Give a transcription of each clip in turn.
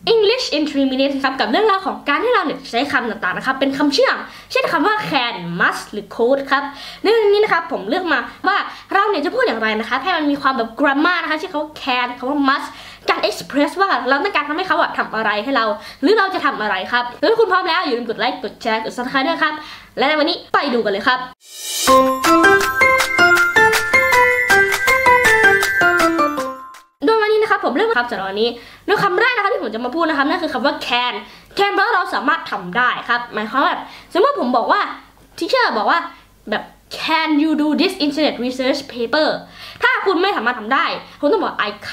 English in 3 minutes ครับกับเรื่องราวของการที่เราเนี่ยใช้คำต่างๆนะครับเป็นคำเชื่อมเช่นคำว่า can must หรือ could ครับเรื่องนี้นะครับผมเลือกมาว่าเราเนี่ยจะพูดอย่างไรนะคะให้มันมีความแบบ grammar นะคะเช่นคำว่า can คำว่า must การ express ว่าเราต้องการทำให้เขาทำอะไรให้เราหรือเราจะทำอะไรครับแล้วถ้าคุณพร้อมแล้วอย่าลืมกดไลค์กดแชร์กด subscribe ด้วยครับและในวันนี้ไปดูกันเลยครับผมเริ่มครับจากวันนี้โดยคำแรกนะครับที่ผมจะมาพูดนะครับนั่นคือคำว่า can แปลว่าเราสามารถทำได้ครับหมายความว่าสมมติผมบอกว่าทีเชอร์บอกว่าแบบ can you do this internet research paper ถ้าคุณไม่สามารถทำได้คุณต้องบอก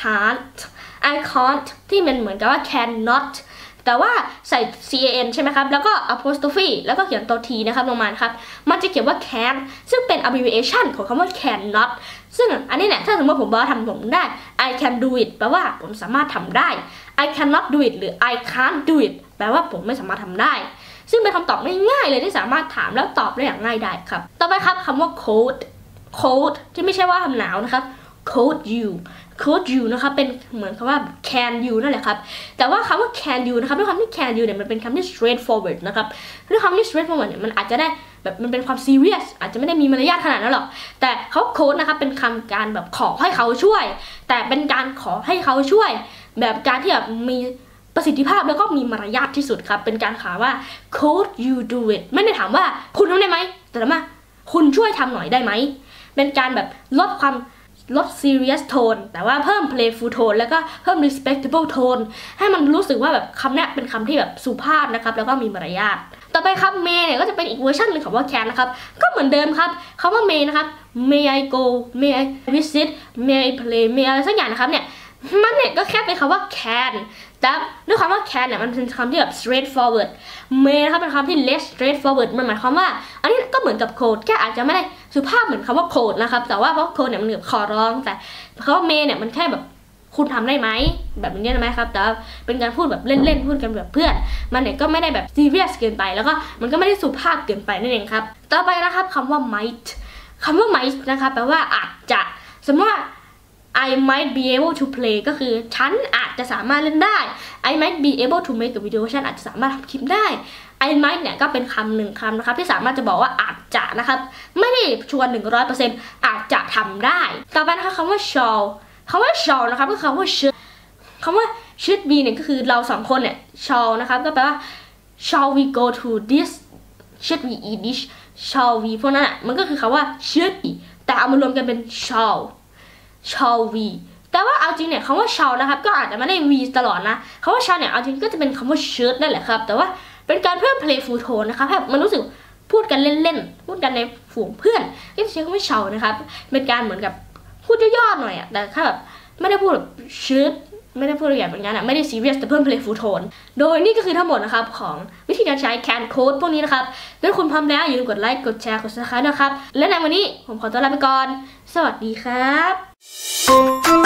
I can't ที่มันเหมือนกับว่า cannot แต่ว่าใส่ can ใช่ไหมครับแล้วก็ apostrophe แล้วก็เขียนตัว t นะครับลงมาครับมันจะเขียนว่า can ซึ่งเป็น abbreviation ของคำว่า cannot ซึ่งอันนี้เนี่ยถ้าสมมติผมบอกว่าทำผมได้ I can do it แปลว่าผมสามารถทำได้ I cannot do it หรือ I can't do it แปลว่าผมไม่สามารถทำได้ซึ่งเป็นคำตอบง่ายๆเลยที่สามารถถามแล้วตอบได้อย่างง่ายได้ครับต่อไปครับคำว่า code ที่ไม่ใช่ว่าคำหนาวนะครับ code you นะครับเป็นเหมือนคำว่า can you นั่นแหละครับแต่ว่าคำว่า can you นะครับด้วยคำที่ can you เนี่ยมันเป็นคำที่ straightforward นะครับด้วยคำที่ straightforward เนี่ยมันอาจจะได้แบบมันเป็นความ serious อาจจะไม่ได้มีมารยาทขนาดนั้นหรอกแต่เขา code นะครับเป็นคำการแบบขอให้เขาช่วยแต่เป็นการขอให้เขาช่วยแบบการที่แบบมีประสิทธิภาพแล้วก็มีมารยาทที่สุดครับเป็นการขอว่า could you do it ไม่ได้ถามว่าคุณทำได้ไหมแต่ถามว่าคุณช่วยทำหน่อยได้ไหมเป็นการแบบลด serious tone แต่ว่าเพิ่ม playful tone แล้วก็เพิ่ม respectable tone ให้มันรู้สึกว่าแบบคำนี้เป็นคำที่แบบสุภาพนะครับแล้วก็มีมารยาทต่อไปครับ may เนี่ยก็จะเป็นอีกเวอร์ชันหนึ่งของว่า can นะครับก็เหมือนเดิมครับคำว่า may นะครับ may I go may I visit may I play may อะไรสักอย่างนะครับเนี่ยมันเนี่ยก็แค่เป็นคำว่า can แต่ด้วยคำว่า can เนี่ยมันเป็นคำที่แบบ straightforward may นะครับเป็นคำที่ less straightforward มันหมายความว่าอันนี้ก็เหมือนกับ code แค่อาจจะไม่ได้สุภาพเหมือนคำว่า code นะครับแต่ว่าเพราะ code เนี่ยมันเหมือนขอร้องแต่คำว่า may เนี่ยมันแค่แบบคุณทำได้ไหมแบบนี้ได้ไหมครับแต่เป็นการพูดแบบเล่นๆพูดกันแบบเพื่อนมันเนี่ยก็ไม่ได้แบบ serious เกินไปแล้วก็มันก็ไม่ได้สุภาพเกินไปนั่นเองครับต่อไปนะครับคำว่า might คำว่า might นะครับแปลว่าอาจจะสมมติว่าI might be able to play ก็คือฉันอาจจะสามารถเล่นได้ I might be able to make a video ฉันอาจจะสามารถทำคลิปได้ I might เนี่ยก็เป็นคำหนึ่งคำนะครับที่สามารถจะบอกว่าอาจจะนะครับไม่ได้ชัวร์ 100% อาจจะทำได้ต่อไปนะคะคำว่า shall คำว่า shall นะครับก็คือคำว่า should คำว่า should be เนี่ยก็คือเราสองคนเนี่ย shall นะครับก็แปลว่า shall we go to this should we eat this shall we พวกนั้นอ่ะมันก็คือคำว่า should be แต่เอามารวมกันเป็น shall we แต่ว่าเอาจริงเนี่ยคำว่า shall นะครับก็อาจจะไม่ได้ we ตลอดนะคำว่า shall เนี่ยเอาจริงก็จะเป็นคำว่า should นั่นแหละครับแต่ว่าเป็นการเพิ่ม playful tone นะครับให้มันรู้สึกพูดกันเล่นๆพูดกันในฝูงเพื่อนก็จะใช้คำว่า shall นะครับเป็นการเหมือนกับพูดย่อๆหน่อยอ่ะแต่ถ้าแบบไม่ได้พูดแบบ should ไม่ได้พูดละเอียดแบบนั้นอ่ะไม่ได้ serious แต่เพิ่ม playful tone โดยนี่ก็คือทั้งหมดนะครับของวิธีการใช้ can code พวกนี้นะครับถ้าคุณพร้อมแล้วอย่าลืมกดไลค์กดแชร์กด subscribe นะครับและในวันนี้ผมขอตัวลาไปก่อนสวัสดีครับ